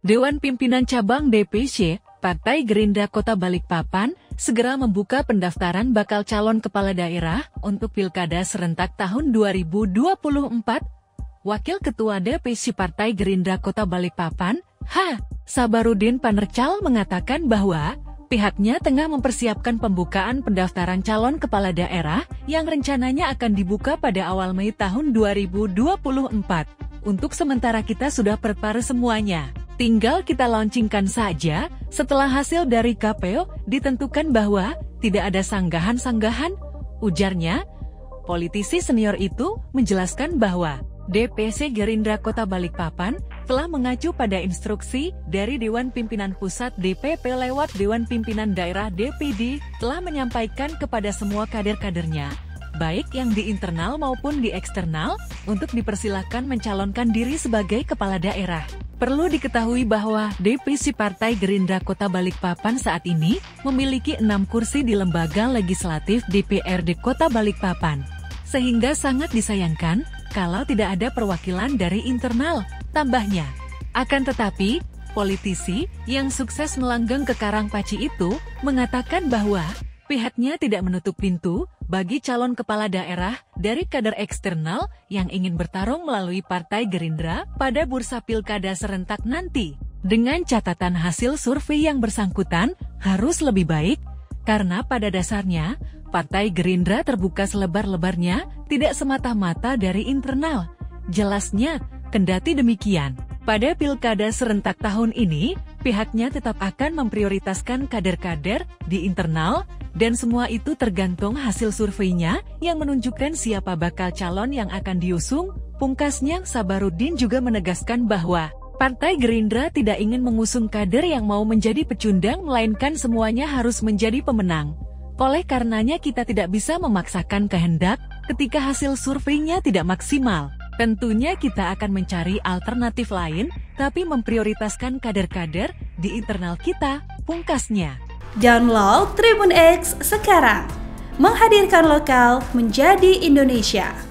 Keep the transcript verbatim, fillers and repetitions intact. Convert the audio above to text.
Dewan Pimpinan Cabang D P C, Partai Gerindra Kota Balikpapan, segera membuka pendaftaran bakal calon kepala daerah untuk Pilkada serentak tahun dua ribu dua puluh empat. Wakil Ketua D P C Partai Gerindra Kota Balikpapan, H. Sabarudin Panercal mengatakan bahwa pihaknya tengah mempersiapkan pembukaan pendaftaran calon kepala daerah yang rencananya akan dibuka pada awal Mei tahun dua ribu dua puluh empat. Untuk sementara kita sudah prepare semuanya. Tinggal kita launchingkan saja, setelah hasil dari K P U ditentukan bahwa tidak ada sanggahan-sanggahan, ujarnya. Politisi senior itu menjelaskan bahwa D P C Gerindra Kota Balikpapan telah mengacu pada instruksi dari Dewan Pimpinan Pusat D P P lewat Dewan Pimpinan Daerah D P D telah menyampaikan kepada semua kader-kadernya, baik yang di internal maupun di eksternal, untuk dipersilahkan mencalonkan diri sebagai kepala daerah. Perlu diketahui bahwa D P C Partai Gerindra Kota Balikpapan saat ini memiliki enam kursi di lembaga legislatif D P R D Kota Balikpapan. Sehingga sangat disayangkan kalau tidak ada perwakilan dari internal, tambahnya. Akan tetapi, politisi yang sukses melanggang ke Karangpaci itu mengatakan bahwa pihaknya tidak menutup pintu bagi calon kepala daerah dari kader eksternal yang ingin bertarung melalui Partai Gerindra pada bursa Pilkada serentak nanti. Dengan catatan hasil survei yang bersangkutan harus lebih baik, karena pada dasarnya Partai Gerindra terbuka selebar-lebarnya tidak semata-mata dari internal. Jelasnya, kendati demikian, pada Pilkada serentak tahun ini, pihaknya tetap akan memprioritaskan kader-kader di internal, dan semua itu tergantung hasil surveinya yang menunjukkan siapa bakal calon yang akan diusung. Pungkasnya, Sabarudin juga menegaskan bahwa Partai Gerindra tidak ingin mengusung kader yang mau menjadi pecundang, melainkan semuanya harus menjadi pemenang. Oleh karenanya kita tidak bisa memaksakan kehendak ketika hasil surveinya tidak maksimal. Tentunya kita akan mencari alternatif lain, tapi memprioritaskan kader-kader di internal kita, pungkasnya. Download Tribun X sekarang, menghadirkan lokal menjadi Indonesia.